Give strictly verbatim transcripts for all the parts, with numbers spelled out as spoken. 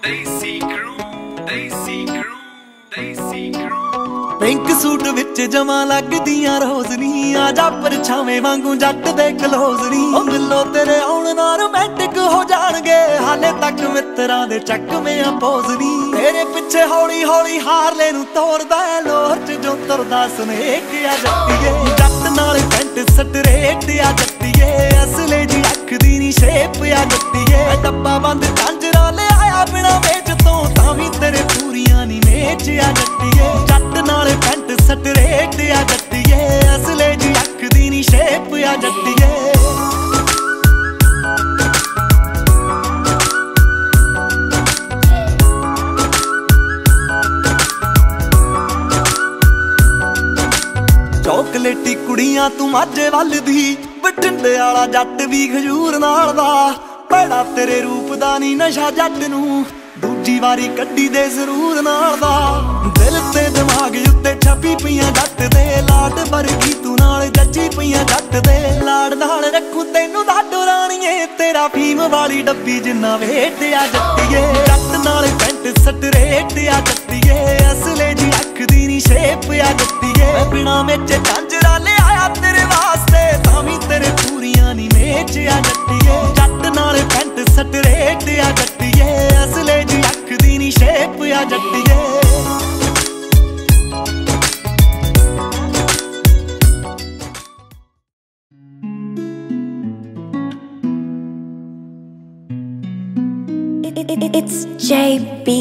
pink suit विच जमा लगदियां रोजनी आजा परछावे वांगू जट दे क्लोजनी ओ मिलो तेरे आउण नाल रोमांटिक हो जाणगे हाले तक मित्रां दे चकमे अपोजनी तेरे पिछे हौली हौली हारले नू तोड़दा लोर च जो तरदा स्नेक आ जट्टीए जट नाल पेंट स्ट्रेट आ जट्टीए असले जी अख दी नी शेप आ जट्टीए डब्बा बंद झांजरा ले आया बिना वेच तो तावी तेरे पूरियां नी मेच आ जट्टीए जट नाल पेंट स्ट्रेट आ जट्टीए असले जी अख दी नी शेप आ जट्टीए चॉकलेटी कुड़ियां तू माझे वल दी बठिंडे वाला जट भी खजूर नाल दा बड़ा तेरे रूप दा नी नशा जट नू दूजी वारी कड्डी दे जरूर नाल दा दिल ते दिमाग उत्ते छपी पईयां जट दे लाड वर्गी तू नाल जच्ची पईयां जट दे लाड नाल रखूं तैनू दाडो राणीए तेरा फीम वाली डब्बी जिन्ना वेट आ जट्टीए जट नाल पेंट स्ट्रेट आ जट्टीए असले जी अख दी नी शेप आ जट्टीए बिना मेचे झांजरा ले आया तेरे वास्ते तावी तेरे पूरियां नी मेच आ जट्टीए जट नाल पेंट स्ट्रेट आ जट्टीए असले जी अख दी नी शेप आ जट्टीए It's J B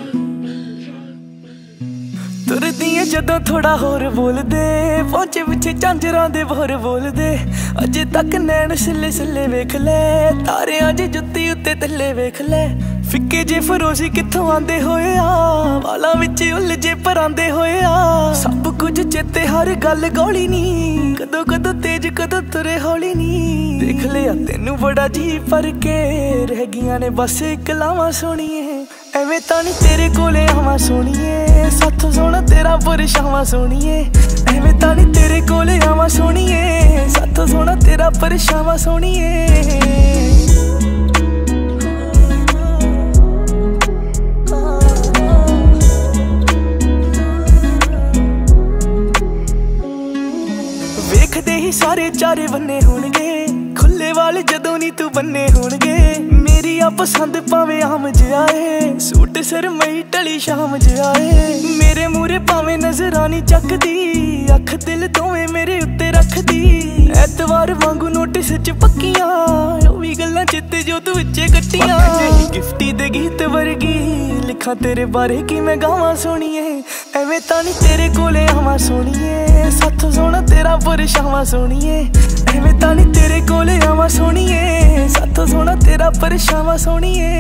तुरदियां जदों थोड़ा होर बोल दे पहुंचे पिछे झांजरां दे बोर बोल दे अजे तक नैन सिले सिले वेख ले तारे अजे जुत्ती उत्ते थल्ले वेख ले फिक्के जे फरोशी कित्थों आंदे होए आ वालां विच उलझे परांदे होए आ सब कुछ चेते हर गल गौली नी कदों कदों तेज कदों तुरे हौली नी देख लिया तेनू बड़ा जी पर के रह गियां ने बस कलावां सोहणीए एवें तां नी तेरे कोले आवां सोहणीए साथों सोहना तेरा परछावां सोहणीए एवें तां नी तेरे कोले आवां सोहणीए साथों सोहना तेरा परछावां सोहणीए वेखदे ही सारे चारे बन्ने होणगे खुले वाल जदों नी तू बन्ने होणगे मेरी आ पसंद भावें आम जाए सूट सरमई टली शाम जाए मेरे मूरे भावें नजरां नी चकदी अख दिल दोवें मेरे उत्ते रखदी ऐतवार वांगू नोटिस च पक्कियां ओ वी गल्लां चित्ते जो तू विचे कट्टियां गिफ्टी दे गीत वर्गी लिखा तेरे बारे की मैं गावां सोहणीए एवें तां नी तेरे कोले आवां सोहणीए साथों सोहना तेरा परछावां सोहणीए एवें तां नी तेरे कोले आवां सोहणीए साथों सोहना तेरा परछावां सोहणीए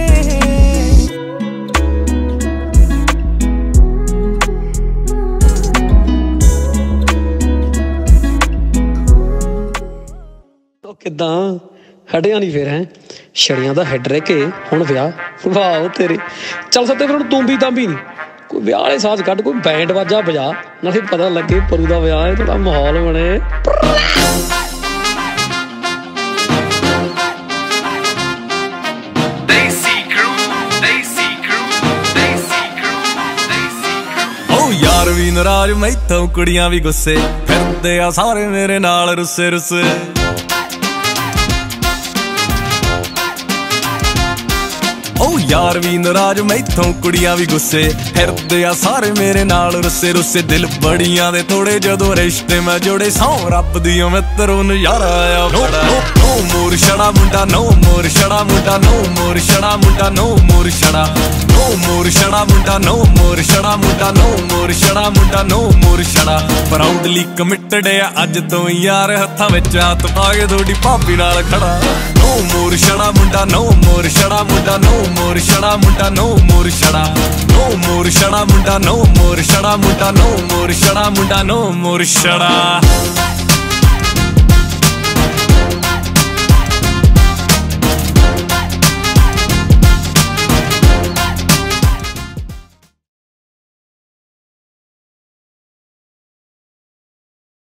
किदां हटिया नहीं फिर है छड़ियां दा हैड रह के हुण विआह वाह तेरे चल सत्ते फिर हुण तूंबी तांबी नहीं कोई विआह वाले साज कट कोई बैंड बाजा बजा नाले पता लगे परू दा विआह है थोड़ा माहौल बने यार भी नाराज मैथों कुड़ियां भी गुस्से फिरदे आ सारे मेरे नाल रुस्से रुस्से ओ यार भी नाराज मैथों कुड़ियां भी गुस्से फिरदे आ सारे मेरे नाल रुस्से रुस्से दिल बड़ियां दे थोड़े जदों रिश्ते मैं जोड़े सौ रब दी मित्रों नजारा आया बड़ा नो मोर छड़ा मुंडा नो मोर छड़ा मुंडा नो मोर छड़ा मुंडा नो मोर छड़ा नो मोर छड़ा मुंडा नो मोर छड़ा मुंडा नो मोर छड़ा मुंडा नो मोर छड़ा प्राउडली कमिटेड आ अज तो यार हत्थां विच हाथ पा के थोड़ी भाभी नाल खड़ा नो मोर छड़ा मुंडा नो मोर छड़ा मुंडा नो मोर छड़ा मुंडा नो मोर छड़ा नो मोर छड़ा मुंडा नो मोर छड़ा मुंडा नो मोर छड़ा मुंडा नो मोर छड़ा